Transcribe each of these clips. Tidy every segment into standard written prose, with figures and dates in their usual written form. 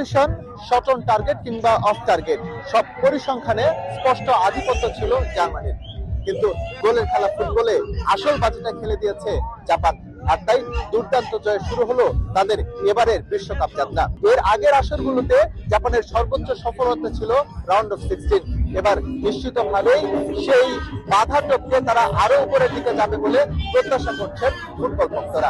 Position, shot on target কিংবা off target সব পরিসংখ্যানে স্পষ্ট আধিপত্য ছিল জার্মানির, কিন্তু গোলের খেলা ফুটবলে আসল বাজিটা খেলে দিয়েছে জাপান। আর তাই দুর্দান্ত জয় শুরু হলো তাদের এবারের বিশ্বকাপ যাত্রা। এর আগের আসরগুলোতে জাপানের সর্বোচ্চ সফলতা ছিল রাউন্ড অফ 16। এবার নিশ্চিতভাবেই সেই বাধা টপকে তারা আরো উপরের দিকে যাবে বলে প্রত্যাশা করছেন ফুটবল ভক্তরা।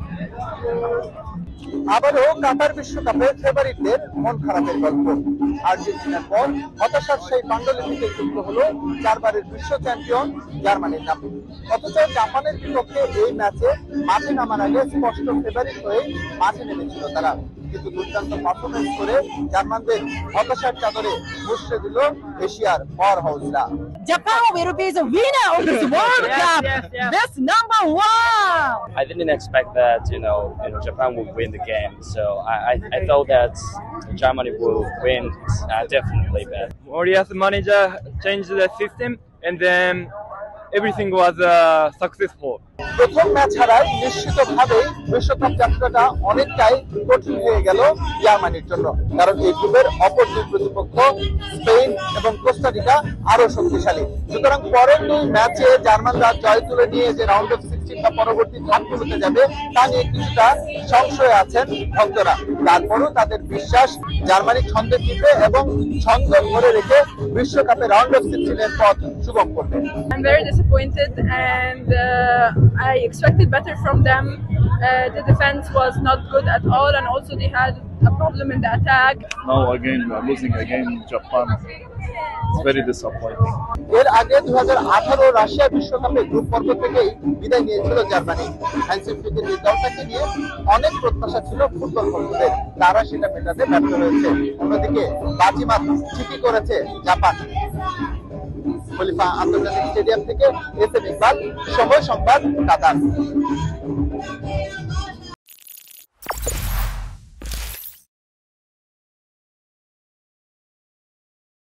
আবারও কাতার বিশ্বকাপে ফেভারিটদের মন খারাপের গল্প। আর্জেন্টিনার পর হতাশার সেই পাণ্ডুলিপিতে যুক্ত হলো 4 বারের বিশ্ব চ্যাম্পিয়ন জার্মানির নাম। অথচ জাপানের বিপক্ষে এই ম্যাচে মাঠে নামার আগে স্পষ্ট ফেভারিট হয়ে মাঠে নেমেছিল তারা, কিন্তু দুর্দান্ত পারফরমেন্স করে জার্মানদের হতাশার চাদরে মুছড়ে দিল এশিয়ার পাওয়ার হাউসরা। Japan will be the winner of this World Cup. That's number one. I didn't expect that, Japan would win the game. So I thought that Germany will win definitely. But Moriya's manager changed the system, and then everything was successful. প্রথম match হারায় নিশ্চিতভাবেই বিশ্বকাপ যাত্রাটা অনেকটাই কঠিন হয়ে গেল জার্মানির জন্য, কারণ এই গ্রুপের অপর দুই প্রতিপক্ষ স্পেন এবং কোস্টারিকা আরো শক্তিশালী। সুতরাং পরের দুই ম্যাচে জার্মানরা জয় তুলে নিয়ে যে রাউন্ড অফ 16 বা পরবর্তী ধাপগুলোতে যাবে তা নিয়ে কিছুটা সংশয়ে আছেন ভক্তরা। তারপরও তাদের বিশ্বাস জার্মানি ছন্দে ফিরবে এবং ছন্দ ধরে রেখে বিশ্বকাপে রাউন্ড অফ 16 এর পথ সুগম করবে। I'm very disappointed, and I expected better from them. The defense was not good at all, and also they had a problem in the attack. Now again we are losing again Japan. It's very disappointing. এর আগে 2018 Russia বিশ্বকাপে group পর্ব থেকেই বিদায় নিয়েছিল Germany. Hansi ফ্লিকের এই দলটাকে নিয়ে অনেক প্রত্যাশা ছিল ফুটবল ভক্তদের, তারা সেটা মেটাতে ব্যর্থ হয়েছে। অন্যদিকে বাজিমাত ঠিকই করেছে জাপান। খলিফা আন্তর্জাতিক স্টেডিয়াম থেকে এস এম ইকবাল, সময় সংবাদ, কাতার।